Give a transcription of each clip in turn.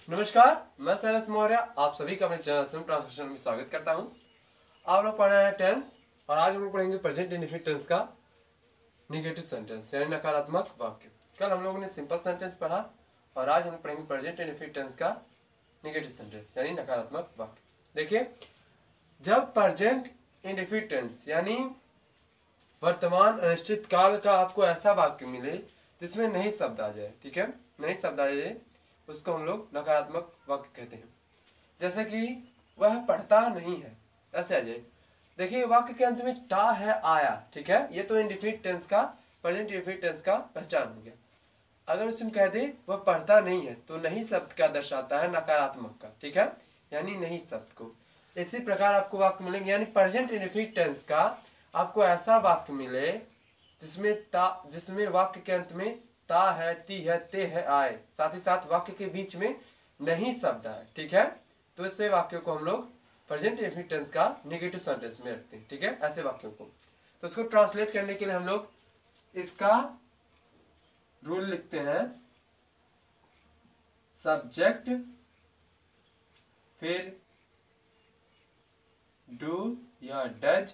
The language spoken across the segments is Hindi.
नमस्कार, मैं शैलेश मौर्य आप सभी का अपने चैनल ट्रांसलेशन में स्वागत करता हूं। आप लोग पढ़ रहे हैं टेंस और आज हम लोग पढ़ेंगे प्रेजेंट इंडेफिनिट टेंस का निगेटिव सेंटेंस यानी नकारात्मक वाक्य। कल हम लोगों ने सिंपल सेंटेंस पढ़ा और आज हम लोग पढ़ेंगे प्रेजेंट इंडेफिनिट टेंस का निगेटिव सेंटेंस यानी नकारात्मक वाक्य। देखिए, जब प्रेजेंट इंडेफिनिट टेंस यानी वर्तमान अनिश्चित काल का आपको ऐसा वाक्य मिले जिसमें नहीं शब्द आ जाए, ठीक है, नहीं शब्द आ जाए, उसको हम लोग नकारात्मक वाक्य कहते हैं। जैसे कि वह पढ़ता नहीं है, ऐसे आ जाए। देखिए, वाक्य के अंत में ता है आया, ठीक है, ये तो इंडेफिनिट टेंस का प्रेजेंट इंडेफिनिट टेंस का पहचान हो गया। अगर उसमें कह दे वह पढ़ता नहीं है तो नहीं शब्द क्या दर्शाता है, नकारात्मक का, ठीक है, यानी नहीं शब्द को। इसी प्रकार आपको वाक्य मिलेंगे, यानी प्रेजेंट इंडेफिनिट टेंस का आपको ऐसा वाक्य मिले जिसमें वाक्य के अंत में ता है, ती है, ते है आए, साथ ही साथ वाक्य के बीच में नहीं शब्द आए, ठीक है, तो इससे वाक्यों को हम लोग प्रेजेंट इंडेफिनिट टेंस का नेगेटिव सेंटेंस में रखते हैं, ठीक है, ऐसे वाक्यों को। तो इसको ट्रांसलेट करने के लिए हम लोग इसका रूल लिखते हैं, सब्जेक्ट फिर डू या डज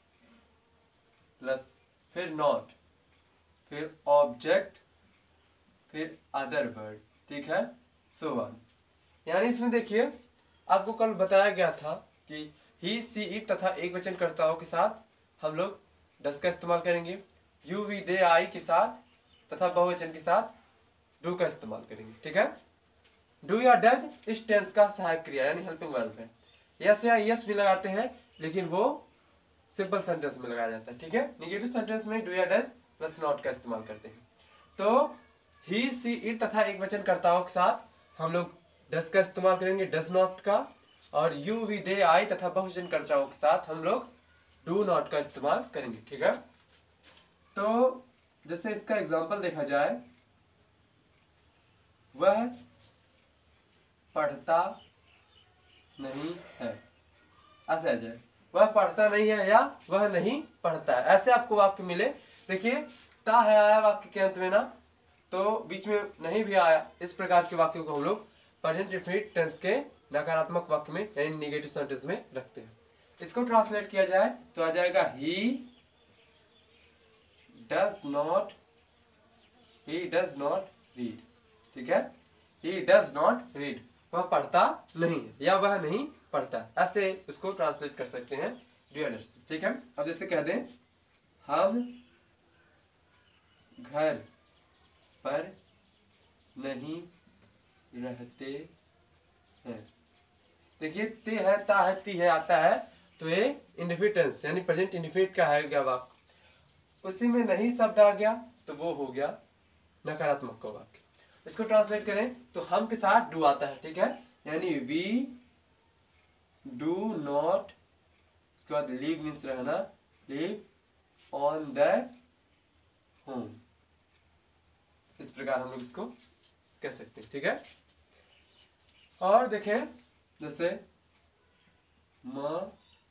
प्लस फिर नॉट फिर ऑब्जेक्ट फिर अदर वर्ड, ठीक है, सो ऑन। यानी इसमें देखिए, आपको कल बताया गया था कि ही, सी, इट तथा एक वचन कर्ताओं के साथ हम लोग डस का इस्तेमाल करेंगे, यू, वी, दे, आई के साथ तथा बहुवचन के साथ डू का इस्तेमाल करेंगे, ठीक है। डू या डज इस टेंस का सहायक क्रिया यानी हेल्पिंग वर्ब है। यस या यस भी लगाते हैं, लेकिन वो सिंपल सेंटेंस में लगाया जाता है, ठीक है। निगेटिव सेंटेंस में डू या डज प्लस नॉट का इस्तेमाल करते हैं। तो ही, सी, इट तथा एक वचन कर्ताओं के साथ हम लोग डस का इस्तेमाल करेंगे, डस नॉट का, और यू, वी, दे, आई तथा बहुवचन कर्ताओं के साथ हम लोग डू नॉट का इस्तेमाल करेंगे, ठीक है। तो जैसे इसका एग्जांपल देखा जाए, वह पढ़ता नहीं है, ऐसे आ जाए, वह पढ़ता नहीं है या वह नहीं पढ़ता है, ऐसे आपको वाक्य मिले। देखिए, ता है आया वाक्य के अंत में ना, तो बीच में नहीं भी आया, इस प्रकार के वाक्यों को हम लोग प्रेजेंट इंडेफिनिट टेंस के नकारात्मक वाक्य में यानी नेगेटिव सेंटेंस में रखते हैं। इसको ट्रांसलेट किया जाए तो आ जाएगा ही डज नॉट रीड, ठीक है, ही डज नॉट रीड, वह पढ़ता नहीं है या वह नहीं पढ़ता, ऐसे उसको ट्रांसलेट कर सकते हैं डू, ठीक है। अब जैसे कह दें, हम घर पर नहीं रहते हैं। देखिए, ते है, ता है, ती है आता है, तो ये इंडेफिनिट टेंस यानी प्रेजेंट इंडेफिनिट का है क्या वाक्य, उसी में नहीं शब्द आ गया तो वो हो गया नकारात्मक का वाक्य। इसको ट्रांसलेट करें तो हम के साथ डू आता है, ठीक है, यानी वी डू नॉट, उसके बाद लीव मीन्स रहना, लीव ऑन द होम, इस प्रकार हम लोग इसको कह सकते हैं, ठीक है। और देखें, जैसे माँ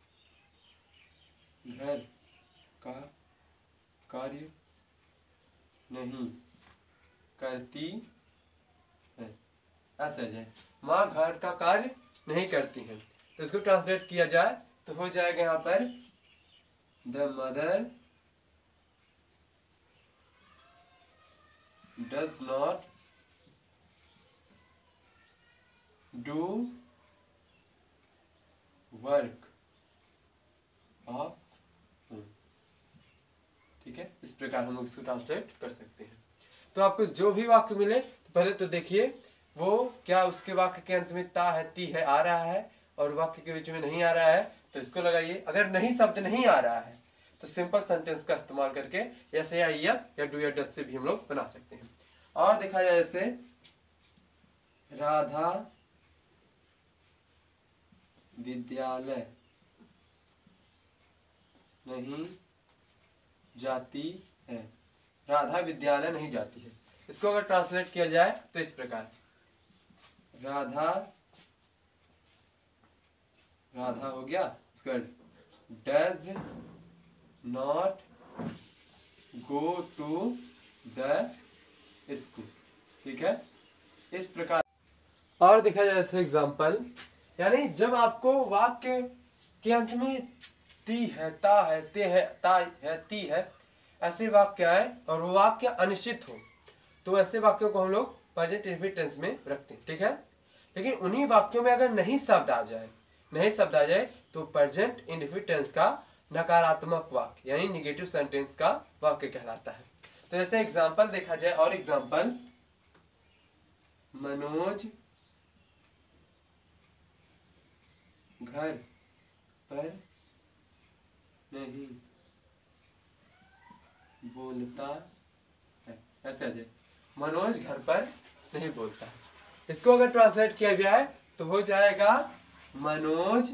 घर का कार्य नहीं करती है, ऐसे आ जाए, माँ घर का कार्य नहीं करती है, तो इसको ट्रांसलेट किया जाए तो हो जाएगा यहाँ पर the mother does not do work of home, ठीक है, इस प्रकार हम लोग इसको ट्रांसलेट कर सकते हैं। तो आपको जो भी वाक्य मिले तो पहले तो देखिए वो क्या उसके वाक्य के अंत में ता है, ती है आ रहा है और वाक्य के बीच में नहीं आ रहा है, तो इसको लगाइए। अगर नहीं शब्द नहीं आ रहा है तो सिंपल सेंटेंस का इस्तेमाल करके यस या यस या डू या डज से भी हम लोग बना सकते हैं। और देखा जाए, जैसे राधा विद्यालय नहीं जाती है, राधा विद्यालय नहीं जाती है, इसको अगर ट्रांसलेट किया जाए तो इस प्रकार, राधा हो गया, उसके बाद does not go to the school, ठीक है, इस प्रकार और देखा जाए जैसे एग्जाम्पल, यानी जब आपको वाक्य के अंत में ती है, ता है, ते है, ता है, ती है ऐसे वाक्य आए और वो वाक्य अनिश्चित हो, तो ऐसे वाक्यों को हम लोग प्रेजेंट इंडेफिनिट टेंस में रखते हैं, ठीक है। लेकिन उन्हीं वाक्यों में अगर नहीं शब्द आ जाए तो प्रेजेंट इंडेफिनिट टेंस का नकारात्मक वाक्य यानी निगेटिव सेंटेंस का वाक्य कहलाता है। तो जैसे एग्जाम्पल देखा जाए, और एग्जाम्पल, मनोज घर पर नहीं बोलता है, ऐसे आ जाए, मनोज घर पर नहीं बोलता है। इसको अगर ट्रांसलेट किया जाए तो हो जाएगा Manoj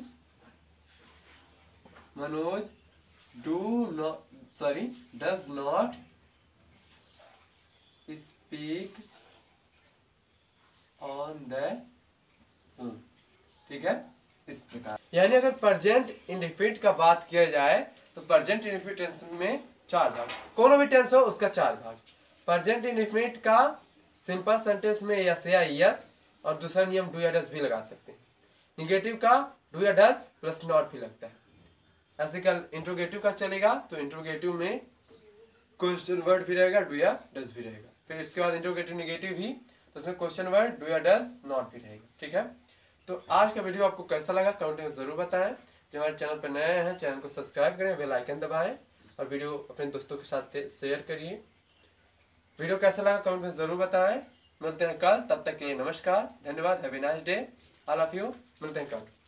does not speak on the phone, ठीक है। इस प्रकार यानी अगर प्रेजेंट इंडेफिनिट का बात किया जाए तो प्रेजेंट इंडेफिनिट टेंस में 4 भाग, कोनो भी टेंस हो उसका 4 भाग। प्रेजेंट इंडेफिनिट का सिंपल सेंटेंस में यस या यस और दूसरा नियम डू या डज भी लगा सकते हैं। निगेटिव का डू या डज प्लस नॉट भी लगता है। ऐसे कल इंट्रोगेटिव का चलेगा तो इंट्रोगेटिव में क्वेश्चन वर्ड भी रहेगा, डू या डज भी रहेगा। फिर इसके बाद इंट्रोगेटिव निगेटिव भी, तो उसमें क्वेश्चन वर्ड डू या डज नॉट भी रहेगा, ठीक है। तो आज का वीडियो आपको कैसा लगा कमेंट में जरूर बताएं। जो हमारे चैनल पर नए हैं चैनल को सब्सक्राइब करें, बेल आइकन दबाएं और वीडियो अपने दोस्तों के साथ शेयर करिए। वीडियो कैसा लगा कमेंट में जरूर बताएं। मिलते हैं कल, तब तक के लिए नमस्कार, धन्यवाद, have a nice day, all of you. मिलते हैं कल।